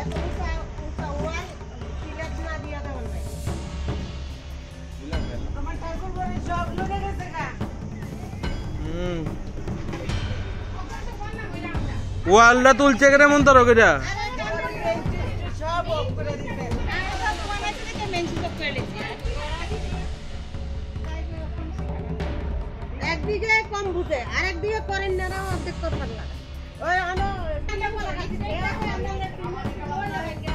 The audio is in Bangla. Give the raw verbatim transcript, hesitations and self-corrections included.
ওয়ালটা তুলছে কেন মন তোর ওইটা একদিকে কম বুঝে আর একদিকে করেন না অর্ধেক কথা লাগে ওই